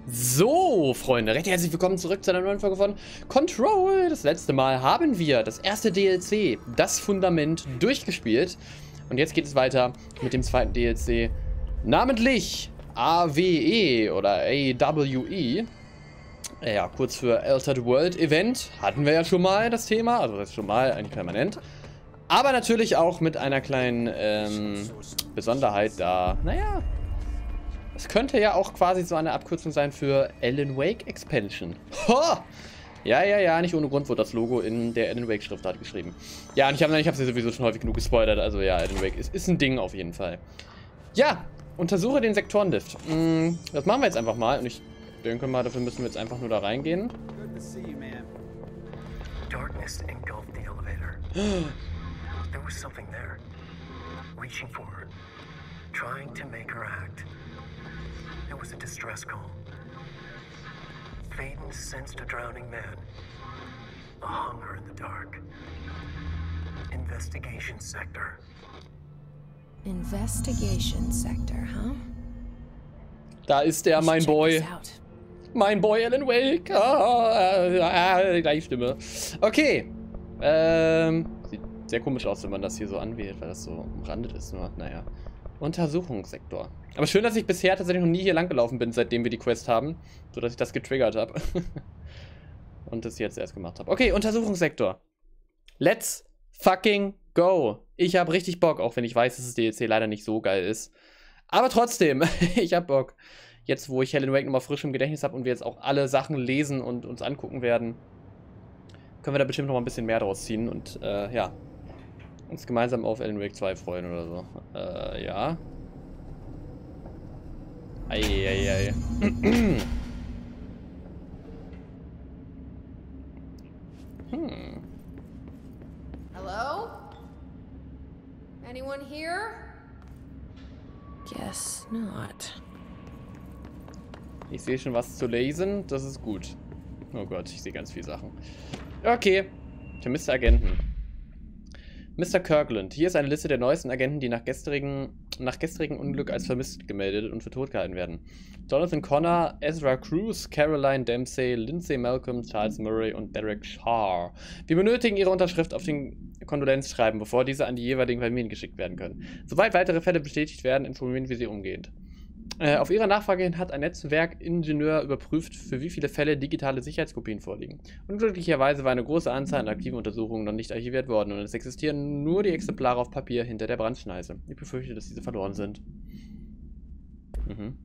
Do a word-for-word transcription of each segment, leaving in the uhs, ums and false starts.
So, Freunde, recht herzlich willkommen zurück zu einer neuen Folge von Control. Das letzte Mal haben wir das erste D L C, das Fundament, durchgespielt. Und jetzt geht es weiter mit dem zweiten D L C, namentlich A W E oder A W E. Ja, kurz für Altered World Event. Hatten wir ja schon mal das Thema, also das ist schon mal eigentlich permanent. Aber natürlich auch mit einer kleinen ähm, Besonderheit da, naja... Es könnte ja auch quasi so eine Abkürzung sein für Alan Wake Expansion. Ho! Ja, ja, ja, nicht ohne Grund wurde das Logo in der Alan Wake Schriftart geschrieben. Ja, und ich habe ich hab sie sowieso schon häufig genug gespoilert, also ja, Alan Wake ist, ist ein Ding auf jeden Fall. Ja, untersuche den Sektorenlift. Hm, das machen wir jetzt einfach mal und ich denke mal, dafür müssen wir jetzt einfach nur da reingehen. Darkness engulfed the elevator. There was something there, reaching for her, trying to make her act. It was a distress call. Faden sensed a drowning man, a hunger in the dark. Investigation sector. Investigation sector, huh? Da ist er, mein Boy. Mein Boy Alan Wake. Ah, ah, gleiche Stimme. Okay. Ähm, sieht sehr komisch aus, wenn man das hier so anwählt, weil das so umrandet ist. Nur, naja. Untersuchungssektor. Aber schön, dass ich bisher tatsächlich noch nie hier lang gelaufen bin, seitdem wir die Quest haben. So dass ich das getriggert habe. Und das jetzt erst gemacht habe. Okay, Untersuchungssektor. Let's fucking go. Ich habe richtig Bock, auch wenn ich weiß, dass das D L C leider nicht so geil ist. Aber trotzdem, ich habe Bock. Jetzt, wo ich Alan Wake nochmal frisch im Gedächtnis habe und wir jetzt auch alle Sachen lesen und uns angucken werden, können wir da bestimmt noch mal ein bisschen mehr draus ziehen und, äh, ja. Uns gemeinsam auf Alan Wake zwei freuen oder so. Äh, ja. Eieiei. Hm. Hello? Anyone here? Guess not. Ich sehe schon was zu lesen, das ist gut. Oh Gott, ich sehe ganz viele Sachen. Okay, vermisste Agenten. Mister Kirkland. Hier ist eine Liste der neuesten Agenten, die nach gestrigen, nach gestrigem Unglück als vermisst gemeldet und für tot gehalten werden. Jonathan Connor, Ezra Cruz, Caroline Dempsey, Lindsay Malcolm, Charles Murray und Derek Shaw. Wir benötigen Ihre Unterschrift auf den Kondolenzschreiben, bevor diese an die jeweiligen Familien geschickt werden können. Sobald weitere Fälle bestätigt werden, informieren wir Sie umgehend. Äh, auf Ihre Nachfrage hin hat ein Netzwerkingenieur überprüft, für wie viele Fälle digitale Sicherheitskopien vorliegen. Unglücklicherweise war eine große Anzahl an aktiven Untersuchungen noch nicht archiviert worden und es existieren nur die Exemplare auf Papier hinter der Brandschneise. Ich befürchte, dass diese verloren sind. Mhm.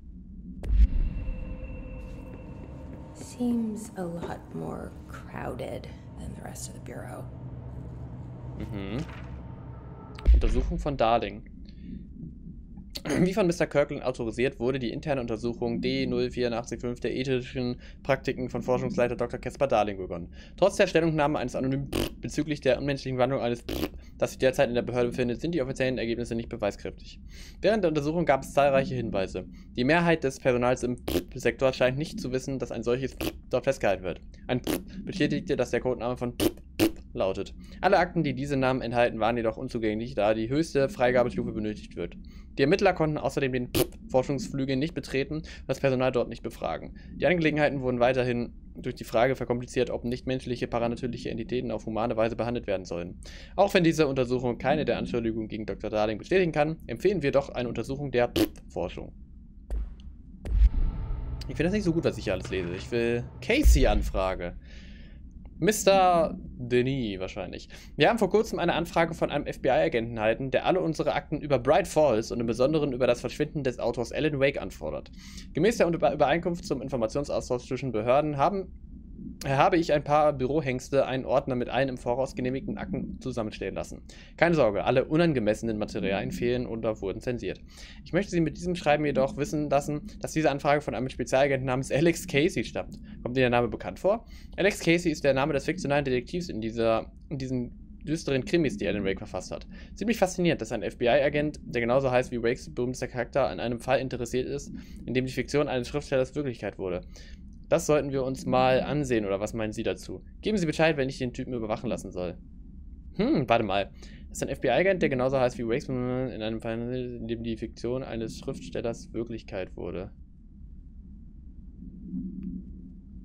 Seems a lot more crowded than the rest of the bureau. Mhm. Untersuchung von Darling. Wie von Mister Kirkland autorisiert, wurde die interne Untersuchung D null vier acht fünf der ethischen Praktiken von Forschungsleiter Doktor Caspar Darling begonnen. Trotz der Stellungnahme eines anonymen bezüglich der unmenschlichen Wandlung eines das sich derzeit in der Behörde befindet, sind die offiziellen Ergebnisse nicht beweiskräftig. Während der Untersuchung gab es zahlreiche Hinweise. Die Mehrheit des Personals im Sektor scheint nicht zu wissen, dass ein solches dort festgehalten wird. Ein bestätigte, dass der Codename von lautet. Alle Akten, die diese Namen enthalten, waren jedoch unzugänglich, da die höchste Freigabestufe benötigt wird. Die Ermittler konnten außerdem den Forschungsflügel nicht betreten und das Personal dort nicht befragen. Die Angelegenheiten wurden weiterhin durch die Frage verkompliziert, ob nichtmenschliche paranatürliche Entitäten auf humane Weise behandelt werden sollen. Auch wenn diese Untersuchung keine der Anschuldigungen gegen Doktor Darling bestätigen kann, empfehlen wir doch eine Untersuchung der Forschung. Ich finde das nicht so gut, was ich hier alles lese. Ich will Casey-Anfrage. Mister Denis wahrscheinlich. Wir haben vor kurzem eine Anfrage von einem F B I-Agenten erhalten, der alle unsere Akten über Bright Falls und im Besonderen über das Verschwinden des Autors Alan Wake anfordert. Gemäß der Übereinkunft zum Informationsaustausch zwischen Behörden haben, habe ich ein paar Bürohengste einen Ordner mit allen im Voraus genehmigten Akten zusammenstellen lassen. Keine Sorge, alle unangemessenen Materialien fehlen oder wurden zensiert. Ich möchte Sie mit diesem Schreiben jedoch wissen lassen, dass diese Anfrage von einem Spezialagenten namens Alex Casey stammt. Kommt Ihnen der Name bekannt vor? Alex Casey ist der Name des fiktionalen Detektivs in, dieser, in diesen düsteren Krimis, die Alan Wake verfasst hat. Ziemlich faszinierend, dass ein F B I-Agent, der genauso heißt wie Wakes berühmtester Charakter, an einem Fall interessiert ist, in dem die Fiktion eines Schriftstellers Wirklichkeit wurde. Das sollten wir uns mal ansehen, oder was meinen Sie dazu? Geben Sie Bescheid, wenn ich den Typen überwachen lassen soll. Hm, warte mal. Das ist ein F B I-Agent, der genauso heißt wie Wakes in einem Fall, in dem die Fiktion eines Schriftstellers Wirklichkeit wurde.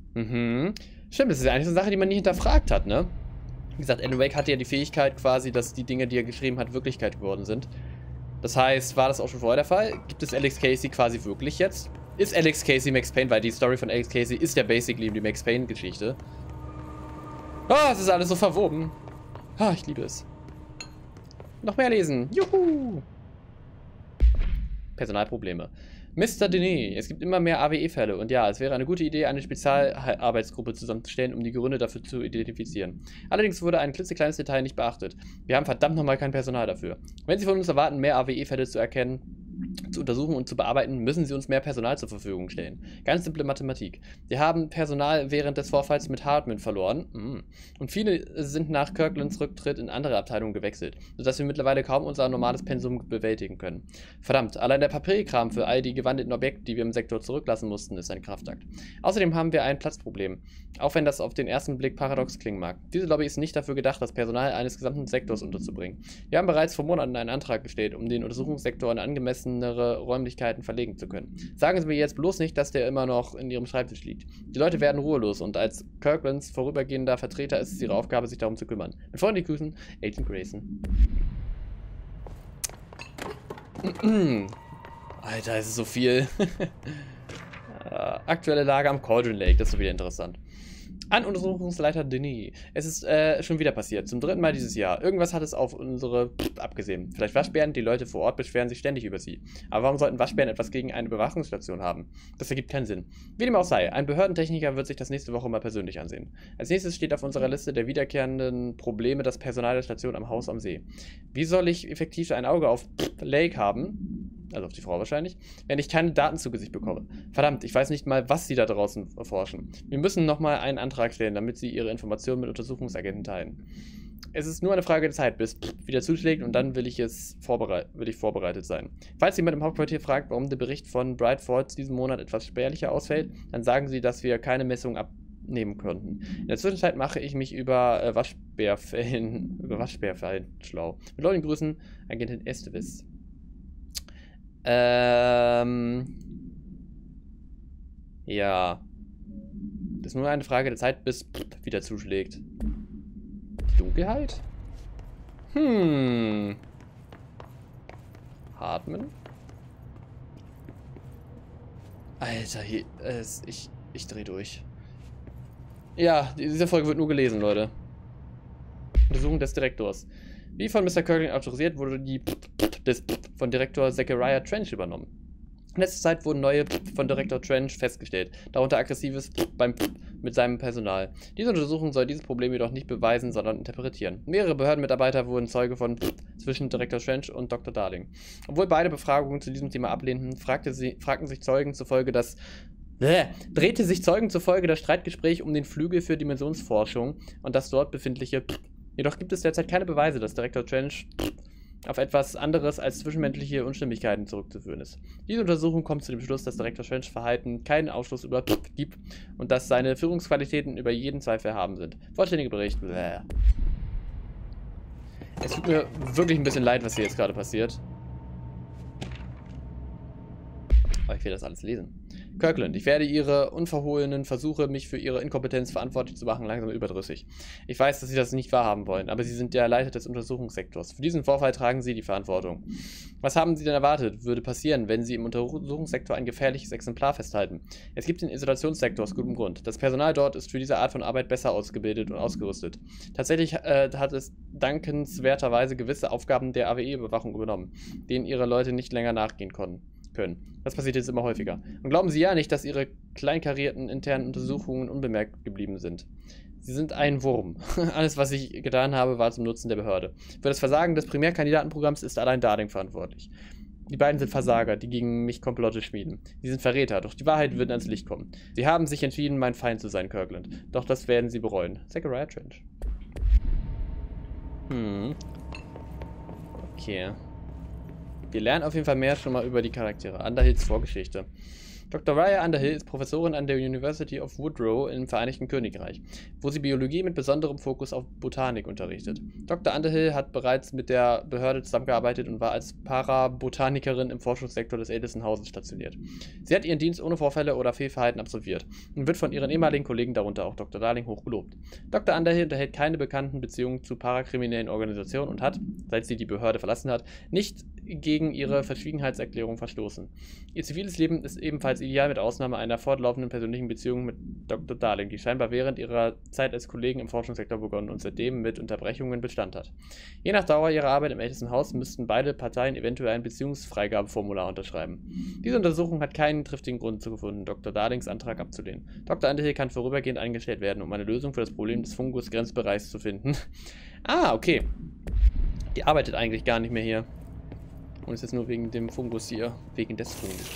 Mhm. Stimmt, das ist ja eigentlich so eine Sache, die man nie hinterfragt hat, ne? Wie gesagt, Alan Wake hatte ja die Fähigkeit quasi, dass die Dinge, die er geschrieben hat, Wirklichkeit geworden sind. Das heißt, war das auch schon vorher der Fall? Gibt es Alex Casey quasi wirklich jetzt? Ist Alex Casey Max Payne? Weil die Story von Alex Casey ist ja basically die Max Payne-Geschichte. Oh, es ist alles so verwoben. Ah, ich liebe es. Noch mehr lesen. Juhu! Personalprobleme. Mister Denis, es gibt immer mehr A W E-Fälle und ja, es wäre eine gute Idee, eine Spezialarbeitsgruppe zusammenzustellen, um die Gründe dafür zu identifizieren. Allerdings wurde ein klitzekleines Detail nicht beachtet. Wir haben verdammt nochmal kein Personal dafür. Wenn Sie von uns erwarten, mehr A W E-Fälle zu erkennen, zu untersuchen und zu bearbeiten, müssen Sie uns mehr Personal zur Verfügung stellen. Ganz simple Mathematik. Wir haben Personal während des Vorfalls mit Hartman verloren mm. und viele sind nach Kirklands Rücktritt in andere Abteilungen gewechselt, sodass wir mittlerweile kaum unser normales Pensum bewältigen können. Verdammt, allein der Papierkram für all die gewandelten Objekte, die wir im Sektor zurücklassen mussten, ist ein Kraftakt. Außerdem haben wir ein Platzproblem, auch wenn das auf den ersten Blick paradox klingen mag. Diese Lobby ist nicht dafür gedacht, das Personal eines gesamten Sektors unterzubringen. Wir haben bereits vor Monaten einen Antrag gestellt, um den Untersuchungssektor in angemessenere Räumlichkeiten verlegen zu können. Sagen Sie mir jetzt bloß nicht, dass der immer noch in Ihrem Schreibtisch liegt. Die Leute werden ruhelos und als Kirklands vorübergehender Vertreter ist es Ihre Aufgabe, sich darum zu kümmern. Mit freundlichen Grüßen, Agent Grayson. Alter, es ist so viel. Aktuelle Lage am Cauldron Lake, das ist doch wieder interessant. An Untersuchungsleiter Denis. Es ist äh, schon wieder passiert. Zum dritten Mal dieses Jahr. Irgendwas hat es auf unsere Pff, abgesehen. Vielleicht Waschbären, die Leute vor Ort beschweren sich ständig über sie. Aber warum sollten Waschbären etwas gegen eine Überwachungsstation haben? Das ergibt keinen Sinn. Wie dem auch sei, ein Behördentechniker wird sich das nächste Woche mal persönlich ansehen. Als nächstes steht auf unserer Liste der wiederkehrenden Probleme das Personal der Station am Haus am See. Wie soll ich effektiv ein Auge auf Pff, Lake haben? Also auf die Frau wahrscheinlich, wenn ich keine Daten zu Gesicht bekomme. Verdammt, ich weiß nicht mal, was sie da draußen erforschen. Wir müssen nochmal einen Antrag stellen, damit sie ihre Informationen mit Untersuchungsagenten teilen. Es ist nur eine Frage der Zeit, bis wieder zuschlägt und dann will ich es vorbereit will ich vorbereitet sein. Falls jemand im Hauptquartier fragt, warum der Bericht von Bright Falls diesen Monat etwas spärlicher ausfällt, dann sagen sie, dass wir keine Messung abnehmen konnten. In der Zwischenzeit mache ich mich über äh, Waschbärfällen, über Waschbärfällen schlau. Mit Leuten Grüßen, Agentin Estevis. Ähm. Ja. Das ist nur eine Frage der Zeit, bis wieder zuschlägt. Die Dunkelheit? Hm. Hartman? Alter, hier, äh, ich, ich dreh durch. Ja, diese Folge wird nur gelesen, Leute. Untersuchung des Direktors. Wie von Mister Kirkland autorisiert, wurde die des von Direktor Zachariah Trench übernommen. In letzter Zeit wurden neue von Direktor Trench festgestellt, darunter aggressives beim mit seinem Personal. Diese Untersuchung soll dieses Problem jedoch nicht beweisen, sondern interpretieren. Mehrere Behördenmitarbeiter wurden Zeuge von zwischen Direktor Trench und Doktor Darling. Obwohl beide Befragungen zu diesem Thema ablehnten, fragte sie, fragten sich Zeugen zufolge das Bäh, drehte sich Zeugen zufolge das Streitgespräch um den Flügel für Dimensionsforschung und das dort befindliche. Jedoch gibt es derzeit keine Beweise, dass Direktor Trench auf etwas anderes als zwischenmenschliche Unstimmigkeiten zurückzuführen ist. Diese Untersuchung kommt zu dem Schluss, dass Direktor Trench Verhalten keinen Aufschluss über gibt und dass seine Führungsqualitäten über jeden Zweifel erhaben sind. Vollständiger Bericht. Bäh. Es tut mir wirklich ein bisschen leid, was hier jetzt gerade passiert. Aber ich will das alles lesen. Kirkland, ich werde Ihre unverhohlenen Versuche, mich für Ihre Inkompetenz verantwortlich zu machen, langsam überdrüssig. Ich weiß, dass Sie das nicht wahrhaben wollen, aber Sie sind der Leiter des Untersuchungssektors. Für diesen Vorfall tragen Sie die Verantwortung. Was haben Sie denn erwartet, würde passieren, wenn Sie im Untersuchungssektor ein gefährliches Exemplar festhalten? Es gibt den Isolationssektor aus gutem Grund. Das Personal dort ist für diese Art von Arbeit besser ausgebildet und ausgerüstet. Tatsächlich äh, hat es dankenswerterweise gewisse Aufgaben der A W E-Überwachung übernommen, denen Ihre Leute nicht länger nachgehen konnten. können. Das passiert jetzt immer häufiger. Und glauben Sie ja nicht, dass Ihre kleinkarierten internen Untersuchungen unbemerkt geblieben sind. Sie sind ein Wurm. Alles, was ich getan habe, war zum Nutzen der Behörde. Für das Versagen des Primärkandidatenprogramms ist allein Darling verantwortlich. Die beiden sind Versager, die gegen mich Komplotte schmieden. Sie sind Verräter, doch die Wahrheit wird ans Licht kommen. Sie haben sich entschieden, mein Feind zu sein, Kirkland. Doch das werden sie bereuen. Zachariah Trench. Hm. Okay. Wir lernen auf jeden Fall mehr schon mal über die Charaktere. Underhills Vorgeschichte. Doktor Raya Underhill ist Professorin an der University of Woodrow im Vereinigten Königreich, wo sie Biologie mit besonderem Fokus auf Botanik unterrichtet. Doktor Underhill hat bereits mit der Behörde zusammengearbeitet und war als Parabotanikerin im Forschungssektor des ältesten Hauses stationiert. Sie hat ihren Dienst ohne Vorfälle oder Fehlverhalten absolviert und wird von ihren ehemaligen Kollegen, darunter auch Doktor Darling, hoch gelobt. Doktor Underhill unterhält keine bekannten Beziehungen zu parakriminellen Organisationen und hat, seit sie die Behörde verlassen hat, nicht gegen ihre Verschwiegenheitserklärung verstoßen. Ihr ziviles Leben ist ebenfalls ideal, mit Ausnahme einer fortlaufenden persönlichen Beziehung mit Doktor Darling, die scheinbar während ihrer Zeit als Kollegen im Forschungssektor begonnen und seitdem mit Unterbrechungen Bestand hat. Je nach Dauer ihrer Arbeit im ältesten Haus müssten beide Parteien eventuell ein Beziehungsfreigabeformular unterschreiben. Diese Untersuchung hat keinen triftigen Grund gefunden, Doktor Darlings Antrag abzulehnen. Doktor Underhill kann vorübergehend eingestellt werden, um eine Lösung für das Problem des Fungus-Grenzbereichs zu finden. Ah, okay. Die arbeitet eigentlich gar nicht mehr hier. Und ist jetzt nur wegen dem Fungus hier. Wegen des Fungus.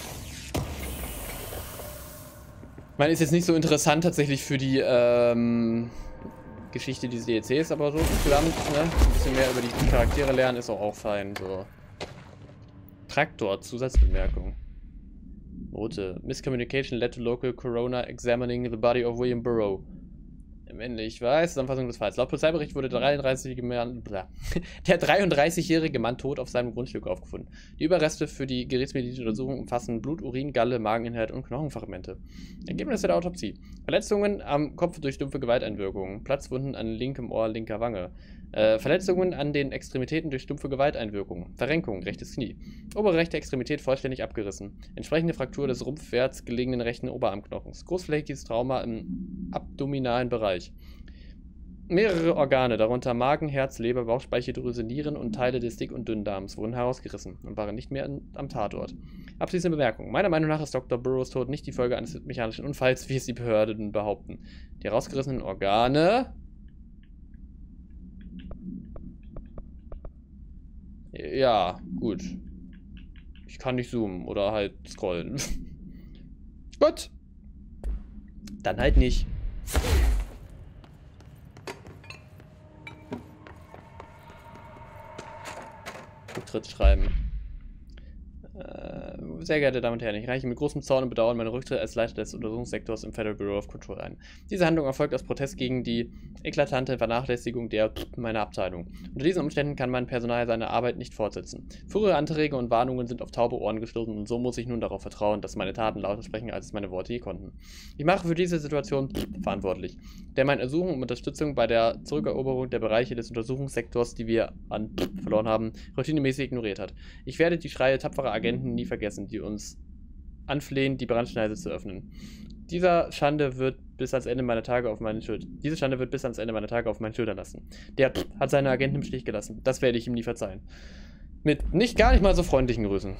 Ich meine, ist jetzt nicht so interessant tatsächlich für die ähm, Geschichte dieses D L Cs, aber so insgesamt, ne? Ein bisschen mehr über die Charaktere lernen ist auch, auch fein. So. Traktor, Zusatzbemerkung. Note. Miscommunication led to local coroner examining the body of William Burrow. Männlich, weiß, Zusammenfassung des Falls. Laut Polizeibericht wurde der dreiunddreißigjährige Mann, der dreiunddreißigjährige Mann tot auf seinem Grundstück aufgefunden. Die Überreste für die gerichtsmedizinische Untersuchung umfassen Blut, Urin, Galle, Mageninhalt und Knochenfragmente. Ergebnisse der Autopsie. Verletzungen am Kopf durch dumpfe Gewalteinwirkungen. Platzwunden an linkem Ohr, linker Wange. Äh, Verletzungen an den Extremitäten durch stumpfe Gewalteinwirkungen. Verrenkung, rechtes Knie. Obere rechte Extremität vollständig abgerissen. Entsprechende Fraktur des rumpfwärts gelegenen rechten Oberarmknochens. Großflächiges Trauma im abdominalen Bereich. Mehrere Organe, darunter Magen, Herz, Leber, Bauchspeicheldrüse, Nieren und Teile des Dick- und Dünndarms, wurden herausgerissen und waren nicht mehr an, am Tatort. Abschließende Bemerkung. Meiner Meinung nach ist Doktor Burrows Tod nicht die Folge eines mechanischen Unfalls, wie es die Behörden behaupten. Die herausgerissenen Organe... Ja, gut. Ich kann nicht zoomen oder halt scrollen. Gut. Dann halt nicht. Rücktritt schreiben. Äh, sehr geehrte Damen und Herren, ich reiche mit großem Zorn und Bedauern meinen Rücktritt als Leiter des Untersuchungssektors im Federal Bureau of Control ein. Diese Handlung erfolgt aus Protest gegen die eklatante Vernachlässigung der meiner Abteilung. Unter diesen Umständen kann mein Personal seine Arbeit nicht fortsetzen. Frühere Anträge und Warnungen sind auf taube Ohren gestoßen und so muss ich nun darauf vertrauen, dass meine Taten lauter sprechen, als es meine Worte je konnten. Ich mache für diese Situation verantwortlich, der mein Ersuchen um Unterstützung bei der Zurückeroberung der Bereiche des Untersuchungssektors, die wir an verloren haben, routinemäßig ignoriert hat. Ich werde die Schreie tapferer Agenten nie vergessen, die uns anflehen, die Brandschneise zu öffnen. Dieser Schande wird bis ans Ende meiner Tage auf meinen Schultern. Diese Schande wird bis ans Ende meiner Tage auf meinen Schultern lassen. Der hat seine Agenten im Stich gelassen. Das werde ich ihm nie verzeihen. Mit nicht gar nicht mal so freundlichen Grüßen.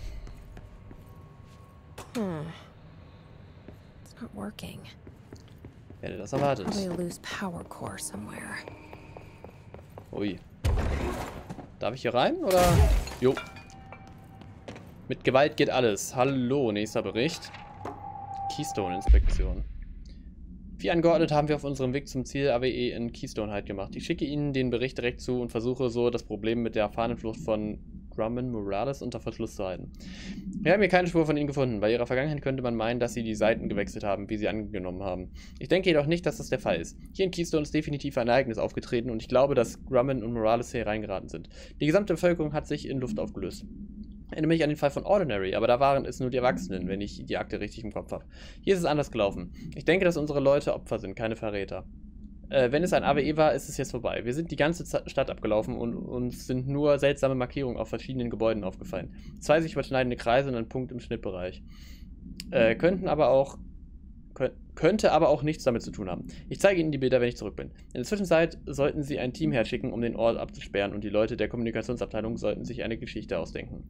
Hmm. It's not working. Wer hätte das erwartet? Probably a loose power core somewhere. Ui. Darf ich hier rein oder? Jo. Mit Gewalt geht alles. Hallo, nächster Bericht. Keystone-Inspektion. Wie angeordnet haben wir auf unserem Weg zum Ziel A W E in Keystone halt gemacht. Ich schicke Ihnen den Bericht direkt zu und versuche so das Problem mit der Fahnenflucht von Grumman Morales unter Verschluss zu halten. Wir haben hier keine Spur von Ihnen gefunden. Bei Ihrer Vergangenheit könnte man meinen, dass Sie die Seiten gewechselt haben, wie Sie angenommen haben. Ich denke jedoch nicht, dass das der Fall ist. Hier in Keystone ist definitiv ein Ereignis aufgetreten und ich glaube, dass Grumman und Morales hier reingeraten sind. Die gesamte Bevölkerung hat sich in Luft aufgelöst. Ich erinnere mich an den Fall von Ordinary, aber da waren es nur die Erwachsenen, wenn ich die Akte richtig im Kopf habe. Hier ist es anders gelaufen. Ich denke, dass unsere Leute Opfer sind, keine Verräter. Äh, wenn es ein A W E war, ist es jetzt vorbei. Wir sind die ganze Z- Stadt abgelaufen und uns sind nur seltsame Markierungen auf verschiedenen Gebäuden aufgefallen. Zwei sich überschneidende Kreise und ein Punkt im Schnittbereich. Äh, könnten aber auch... Könnte aber auch nichts damit zu tun haben. Ich zeige Ihnen die Bilder, wenn ich zurück bin. In der Zwischenzeit sollten Sie ein Team herschicken, um den Ort abzusperren und die Leute der Kommunikationsabteilung sollten sich eine Geschichte ausdenken.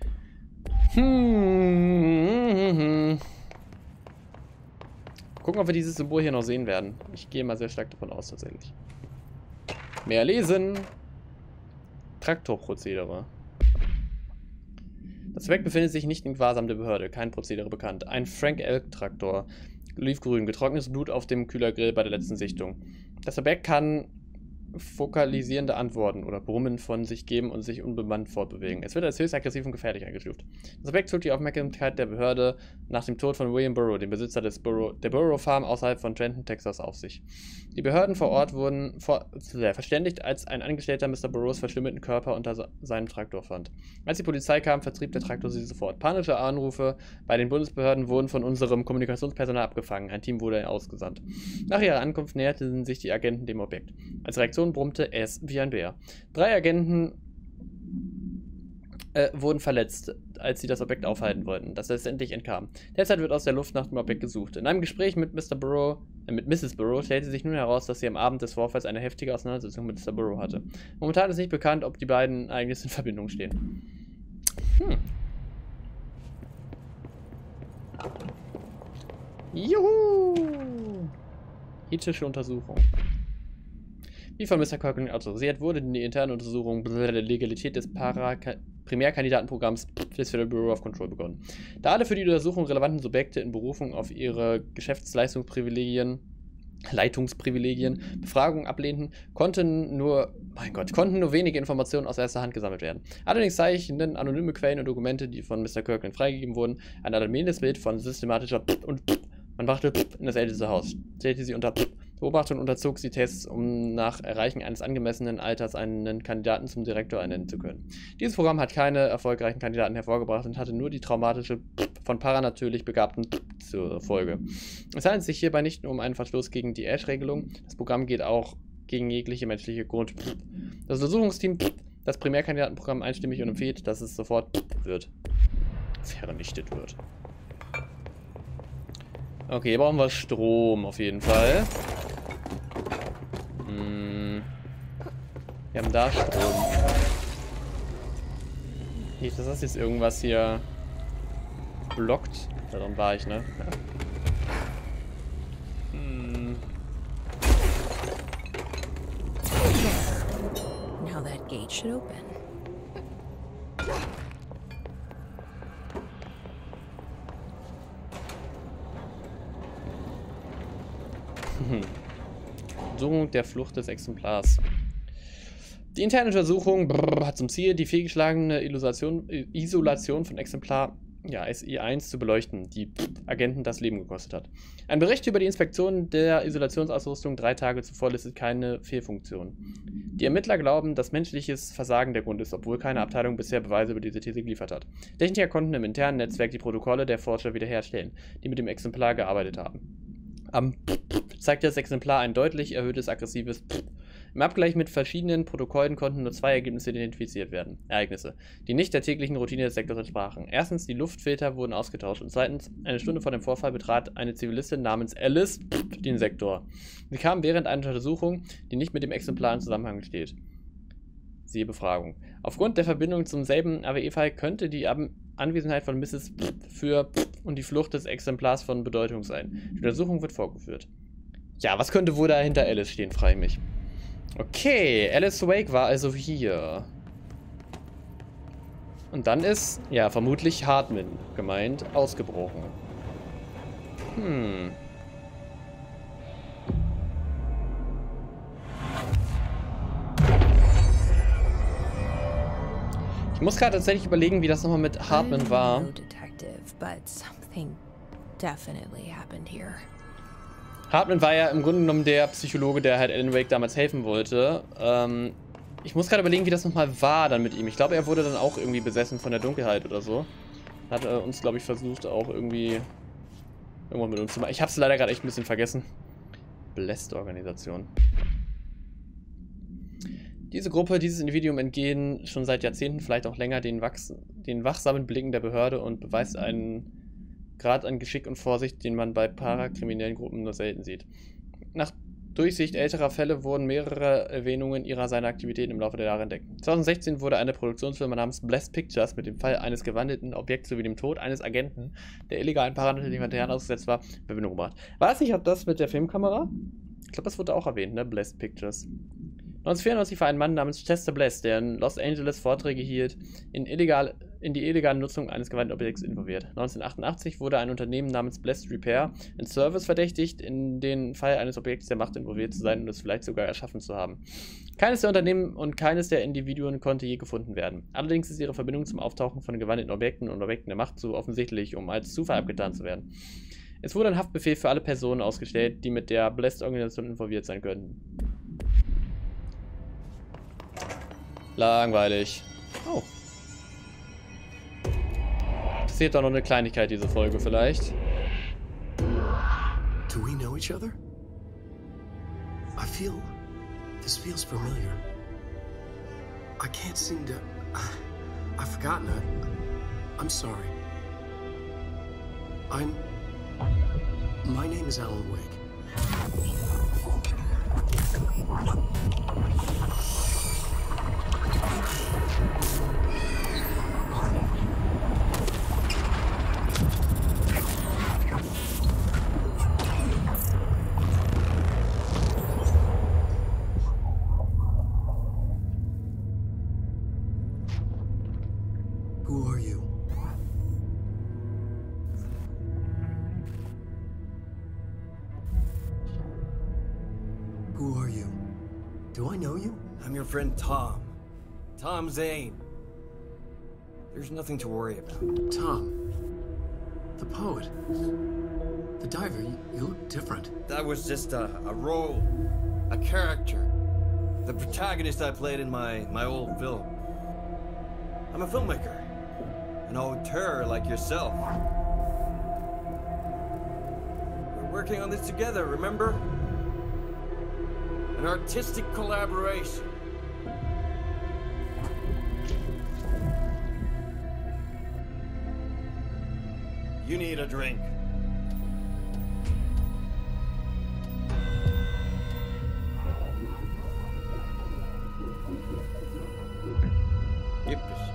Hm. Gucken, ob wir dieses Symbol hier noch sehen werden. Ich gehe mal sehr stark davon aus, tatsächlich. Mehr lesen. Traktorprozedere. Das Werk befindet sich nicht in Gewahrsam der Behörde. Kein Prozedere bekannt. Ein Frank Elk-Traktor. Olivgrün, getrocknetes Blut auf dem Kühlergrill bei der letzten Sichtung. Das Objekt kann fokalisierende Antworten oder Brummen von sich geben und sich unbemannt fortbewegen. Es wird als höchst aggressiv und gefährlich eingestuft. Das Objekt zog die Aufmerksamkeit der Behörde nach dem Tod von William Burroughs, dem Besitzer des Burrough, der Burrough Farm außerhalb von Trenton, Texas, auf sich. Die Behörden vor Ort wurden vor, äh, verständigt, als ein Angestellter Mister Burroughs verschwimmelten Körper unter seinem Traktor fand. Als die Polizei kam, vertrieb der Traktor sie sofort. Panische Anrufe bei den Bundesbehörden wurden von unserem Kommunikationspersonal abgefangen. Ein Team wurde ausgesandt. Nach ihrer Ankunft näherten sich die Agenten dem Objekt. Als Reaktion brummte es wie ein Bär. Drei Agenten äh, wurden verletzt, als sie das Objekt aufhalten wollten, das letztendlich entkam. Derzeit wird aus der Luft nach dem Objekt gesucht. In einem Gespräch mit Mister Burrough, äh, mit Misses Burrough stellte sich nun heraus, dass sie am Abend des Vorfalls eine heftige Auseinandersetzung mit Mister Burrough hatte. Momentan ist nicht bekannt, ob die beiden eigentlich in Verbindung stehen. Hm. Juhu! Ethische Untersuchung. Wie von Mister Corcoran autorisiert, wurde die interne Untersuchung der Legalität des Primärkandidatenprogramms des Federal Bureau of Control begonnen. Da alle für die Untersuchung relevanten Subjekte in Berufung auf ihre Geschäftsleistungsprivilegien, Leitungsprivilegien, Befragungen ablehnten, konnten nur, mein Gott, konnten nur wenige Informationen aus erster Hand gesammelt werden. Allerdings zeichnen anonyme Quellen und Dokumente, die von Mister Corcoran freigegeben wurden, ein alarmierendes Bild von systematischer und man brachte in das älteste Haus, stellte sie unter Beobachtung und unterzog sie Tests, um nach Erreichen eines angemessenen Alters einen Kandidaten zum Direktor ernennen zu können. Dieses Programm hat keine erfolgreichen Kandidaten hervorgebracht und hatte nur die traumatische von paranatürlich Begabten zur Folge. Es handelt sich hierbei nicht nur um einen Verstoß gegen die Ash-Regelung, das Programm geht auch gegen jegliche menschliche Grund. Das Untersuchungsteam das Primärkandidatenprogramm einstimmig und empfiehlt, dass es sofort wird. Vernichtet wird. Okay, hier brauchen wir Strom auf jeden Fall. Hm. Wir haben da Strom. Nicht, dass das jetzt irgendwas hier blockt. Darum war ich, ne? Ja. Hm. Now that gate should open. Untersuchung der Flucht des Exemplars. Die interne Untersuchung brrr, hat zum Ziel, die fehlgeschlagene Isolation, Isolation von Exemplar ja, S I eins zu beleuchten, die Agenten das Leben gekostet hat. Ein Bericht über die Inspektion der Isolationsausrüstung drei Tage zuvor listet keine Fehlfunktion. Die Ermittler glauben, dass menschliches Versagen der Grund ist, obwohl keine Abteilung bisher Beweise über diese These geliefert hat. Techniker konnten im internen Netzwerk die Protokolle der Forscher wiederherstellen, die mit dem Exemplar gearbeitet haben. Am zeigte das Exemplar ein deutlich erhöhtes aggressives Im Abgleich mit verschiedenen Protokollen konnten nur zwei Ergebnisse identifiziert werden. Ereignisse, die nicht der täglichen Routine des Sektors entsprachen. Erstens, die Luftfilter wurden ausgetauscht und zweitens, eine Stunde vor dem Vorfall betrat eine Zivilistin namens Alice den Sektor. Sie kam während einer Untersuchung, die nicht mit dem Exemplar in Zusammenhang steht. Siehe Befragung. Aufgrund der Verbindung zum selben A W E-Fall könnte die Anwesenheit von Misses für und die Flucht des Exemplars von Bedeutung sein. Die Untersuchung wird vorgeführt. Ja, was könnte wohl da hinter Alice stehen, frage ich mich. Okay, Alice Wake war also hier. Und dann ist, ja, vermutlich Hartman gemeint, ausgebrochen. Hm. Ich muss gerade tatsächlich überlegen, wie das nochmal mit Hartman war. Hartman war ja im Grunde genommen der Psychologe, der halt Alan Wake damals helfen wollte. Ähm, ich muss gerade überlegen, wie das nochmal war dann mit ihm. Ich glaube, er wurde dann auch irgendwie besessen von der Dunkelheit oder so. Hat er uns, glaube ich, versucht auch irgendwie irgendwann mit uns zu machen. Ich habe es leider gerade echt ein bisschen vergessen. Blessed-Organisation. Diese Gruppe, dieses Individuum entgehen schon seit Jahrzehnten, vielleicht auch länger, den, wachs den wachsamen Blicken der Behörde und beweist einen Grad an Geschick und Vorsicht, den man bei parakriminellen Gruppen nur selten sieht. Nach Durchsicht älterer Fälle wurden mehrere Erwähnungen ihrer seiner Aktivitäten im Laufe der Jahre entdeckt. zweitausendsechzehn wurde eine Produktionsfirma namens Blessed Pictures mit dem Fall eines gewandelten Objekts sowie dem Tod eines Agenten, der illegalen paranatürlichen Materialien ausgesetzt war, in Verbindung gebracht. Weiß nicht, ob das mit der Filmkamera? Ich glaube, das wurde auch erwähnt, ne? Blessed Pictures. neunzehnhundertvierundneunzig war ein Mann namens Chester Bless, der in Los Angeles Vorträge hielt, in illegal in die illegale Nutzung eines gewaltigen Objekts involviert. neunzehnhundertachtundachtzig wurde ein Unternehmen namens Blessed Repair in Service verdächtigt, in den Fall eines Objekts der Macht involviert zu sein und es vielleicht sogar erschaffen zu haben. Keines der Unternehmen und keines der Individuen konnte je gefunden werden. Allerdings ist ihre Verbindung zum Auftauchen von gewaltigen Objekten und Objekten der Macht zu offensichtlich, um als Zufall abgetan zu werden. Es wurde ein Haftbefehl für alle Personen ausgestellt, die mit der Blessed-Organisation involviert sein könnten. Langweilig. Oh. Passiert doch noch eine Kleinigkeit, diese Folge vielleicht. Do we know each other? I feel... This feels familiar. I can't seem to... I've forgotten it. I'm sorry. I'm... My name is Alan Wake. Who are you? Who are you? Do I know you? I'm your friend Tom. Tom Zane. There's nothing to worry about. Tom. The poet. The diver. You, you look different. That was just a, a role. A character. The protagonist I played in my, my old film. I'm a filmmaker. An auteur like yourself. We're working on this together, remember? An artistic collaboration. You need a drink. Gibt es.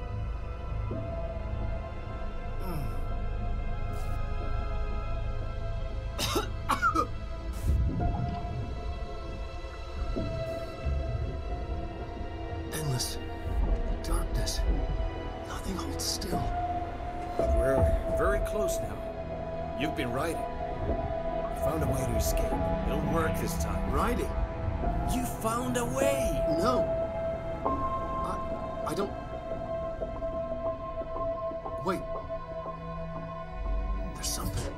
Endless darkness. Nothing holds still. But we're very close now. You've been riding. You found a way to escape. It'll work this time. Riding? You found a way! No. I... I don't... Wait. There's something.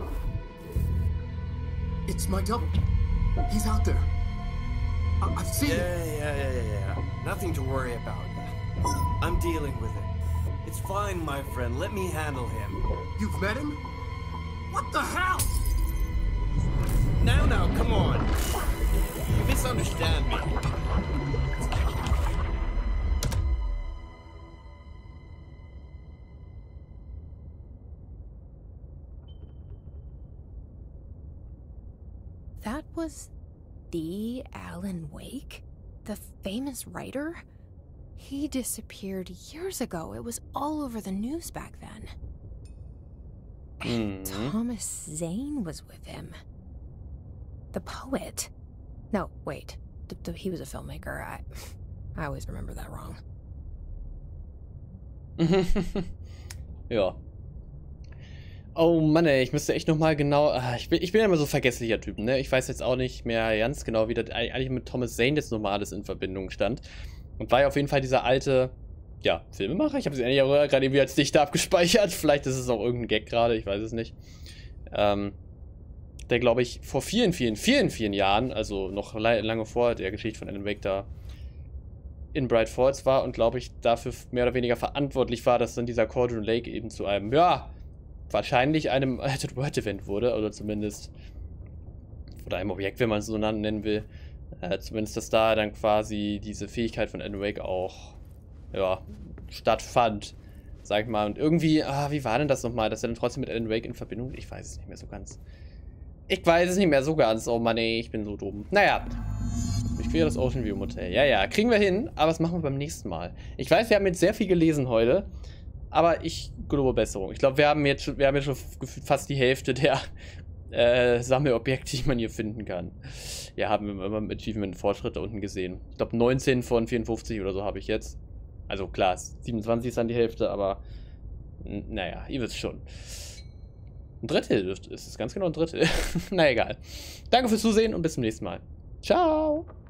It's my double. He's out there. I I've seen Yeah, it. yeah, yeah, yeah, yeah. Nothing to worry about. I'm dealing with it. It's fine, my friend. Let me handle him. You've met him? What the hell? Now, now, come on. You misunderstand me. That was the Alan Wake? The famous writer? He disappeared years ago. It was all over the news back then. And Mhm. Thomas Zane was with him. The poet. No, wait. D d he was a filmmaker. I, I always remember that wrong. Ja. Oh Mann, ey, ich müsste echt nochmal genau... ah, Ich bin, ich bin ja immer so vergesslicher Typ, ne? Ich weiß jetzt auch nicht mehr ganz genau, wie das eigentlich mit Thomas Zane jetzt nochmal alles in Verbindung stand. Und war ja auf jeden Fall dieser alte, ja, Filmemacher. Ich habe es eigentlich auch gerade irgendwie als Dichter abgespeichert. Vielleicht ist es auch irgendein Gag gerade, ich weiß es nicht. Ähm, der, glaube ich, vor vielen, vielen, vielen, vielen Jahren, also noch lange vor der Geschichte von Alan Wake da in Bright Falls war und, glaube ich, dafür mehr oder weniger verantwortlich war, dass dann dieser Cauldron Lake eben zu einem, ja, wahrscheinlich einem Altered World Event wurde, oder zumindest, oder einem Objekt, wenn man es so nennen will. Äh, zumindest, dass da dann quasi diese Fähigkeit von Alan Wake auch, ja, stattfand, sag ich mal. Und irgendwie, ah, wie war denn das nochmal, dass er dann trotzdem mit Alan Wake in Verbindung, ich weiß es nicht mehr so ganz. Ich weiß es nicht mehr so ganz, oh Mann, ey, ich bin so dumm. Naja, ich quere das Ocean View Motel. Ja, ja, kriegen wir hin, aber das machen wir beim nächsten Mal. Ich weiß, wir haben jetzt sehr viel gelesen heute, aber ich gelobe Besserung. Ich glaube, wir haben jetzt schon, wir haben jetzt schon gefühlt fast die Hälfte der äh, Sammelobjekte, die man hier finden kann. Ja, haben wir immer mit Achievement Fortschritte unten gesehen. Ich glaube, neunzehn von vierundfünfzig oder so habe ich jetzt. Also klar, siebenundzwanzig ist dann die Hälfte, aber naja, ihr wisst schon. Ein Drittel ist es, ganz genau ein Drittel. Na egal. Danke fürs Zusehen und bis zum nächsten Mal. Ciao!